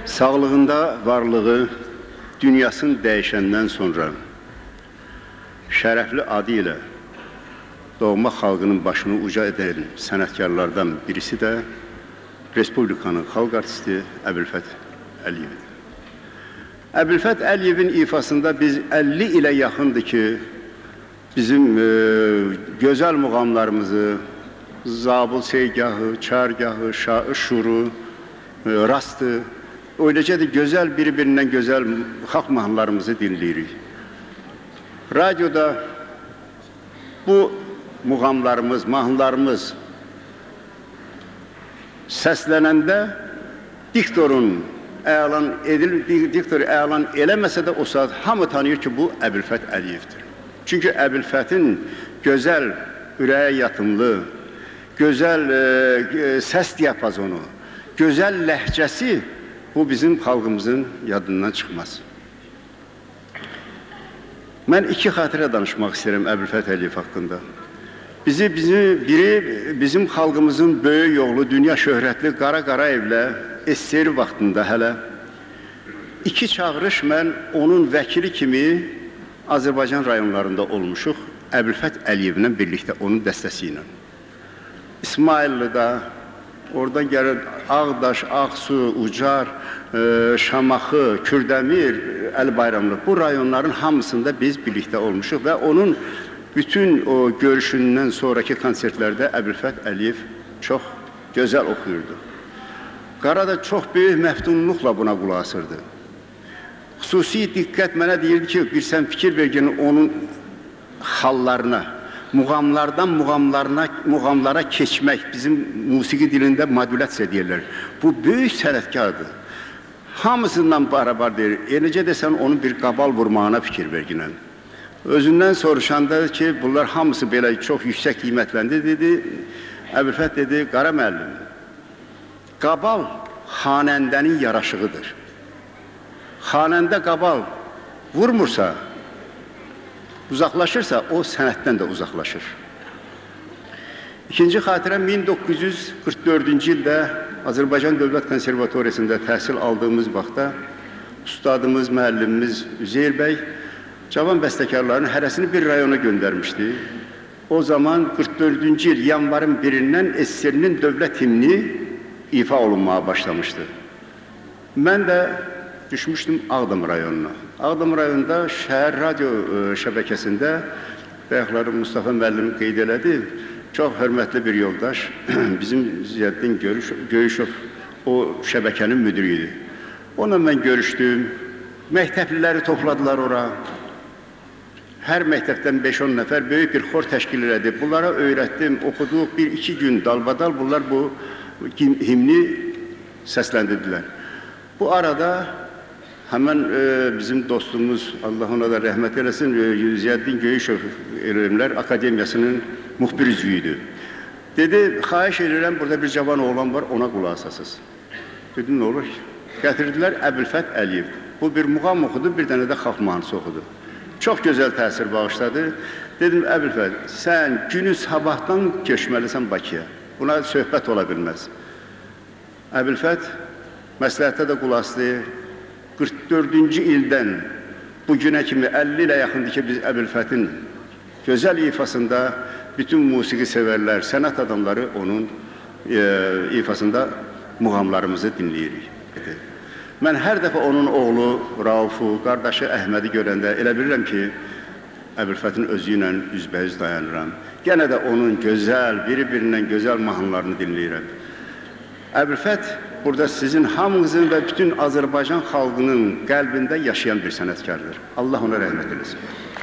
Sağlığında varlığı dünyasını dəyişəndən sonra şərəfli adı ilə doğma xalqının başını uca edən sənətkarlardan birisi də Respublikanın xalq artisti Əbülfət Əliyevdir. Əbülfət Əliyevin ifasında biz 50 ilə yaxındır ki, bizim gözəl muğamlarımızı, Zabıl Seygahı, Çargahı, Şuru, Rastı, öyləcə də gözəl, bir-birindən gözəl xalq mahnılarımızı dinləyirik. Radyoda bu muğamlarımız, mahnılarımız səslənəndə diktorun elan eləməsə də o saat hamı tanıyır ki, bu Əbülfət Əliyevdir. Çünki Əbülfətin gözəl, ürəyə yatımlı, gözəl səs diapazonu, gözəl ləhcəsi bu bizim xalqımızın yadından çıxmaz. Mən iki xatirə danışmaq istəyirəm Əbülfət Əliyev haqqında. Biri bizim xalqımızın böyük yolu, dünya şöhrətli Qara Qarayevlə SSR vaxtında hələ iki çağırış mən onun vəkili kimi Azərbaycan rayonlarında olmuşuq Əbülfət Əliyevlə birlikdə, onun dəstəsi ilə. İsmaillidə, oradan gəlir Ağdaş, Ağsu, Ucar, Şamaxı, Kürdəmir, Əli-Bayramlı, bu rayonların hamısında biz birlikdə olmuşuq və onun bütün o görüşündən sonraki konsertlərdə Əbülfət Əliyev çox gözəl oxuyurdu. Qarada çox böyük məftunluqla buna qulaq asırdı. Xüsusi diqqət mənə deyirdi ki, bir sən fikir verginin onun xallarına, muğamlardan muğamlara keçmək, bizim musiqi dilində modülyasiya deyirlər. Bu böyük sənətkardır. Hamısından barabar deyir. Eləcə desən onun bir qabal vurmağına fikir verginən. Özündən soruşanda ki, bunlar hamısı belə çox yüksək qiymətləndi, dedi. Əbülfət dedi, Qara müəllim, qabal xanəndənin yaraşığıdır. Xanəndə qabal vurmursa, uzaqlaşırsa, o sənətdən də uzaqlaşır. İkinci xatirəm 1944-cü ildə Azərbaycan Dövlət Konservatoriyasında təhsil aldığımız vaxtda ustadımız, müəllimimiz Üzeyir bəy cavan bəstəkarların hərəsini bir rayona göndərmişdi. O zaman 44-cü il yanvarın 1-dən SSR-nin dövlət himni ifa olunmaya başlamışdı. Mən də düşmüşdüm Ağdam rayonuna. Ağdam rayonunda şəhər radio şəbəkəsində bayaqları Mustafa müəllim qeyd elədi. Çox hörmətli bir yoldaş, bizim Ziyaddin Göyüşov o şəbəkənin müdürü idi. Onunla mən görüşdüm, məktəbliləri topladılar ora. Hər məktəbdən 5-10 nəfər böyük bir xor təşkil elədi. Bunlara öyrətdim, oxuduq, 1-2 gün dalbadal bunlar bu himni səsləndirdilər. Bu arada həmən bizim dostumuz, Allah ona da rəhmət eləsin, Ziyaddin Göyüşov Elmlər Akademiyasının müxbir üzvüydü. Dedi, xahiş edirəm, burada bir cavan oğlan var, ona qulaq asasız. Dedim, nə olur ki? Gətirdilər Əbülfət Əliyev. Bu bir muğam oxudu, bir dənə də xalq mahnısı oxudu. Çox gözəl təsir bağışladı. Dedim, Əbülfət, sən günü sabahdan keçməlisən Bakıya. Buna söhbət ola bilməz. Əbülfət məsləhətdə də qulaq asdı. 44-cü ildən bugünə kimi 50 ilə yaxındır ki, biz Əbülfətin gözəl ifasında bütün musiqi sevərlər, sənət adamları onun ifasında muğamlarımızı dinləyirik. Mən hər dəfə onun oğlu Raufu, qardaşı Əhmədi görəndə elə bilirəm ki, Əbülfətin özü ilə üzbəüz dayanıram. Yenə də onun gözəl, biri-birindən gözəl mahnılarını dinləyirəm. Əbülfət burada sizin hamınızın və bütün Azərbaycan xalqının qəlbində yaşayan bir sənətkardır. Allah ona rəhmət eləsin.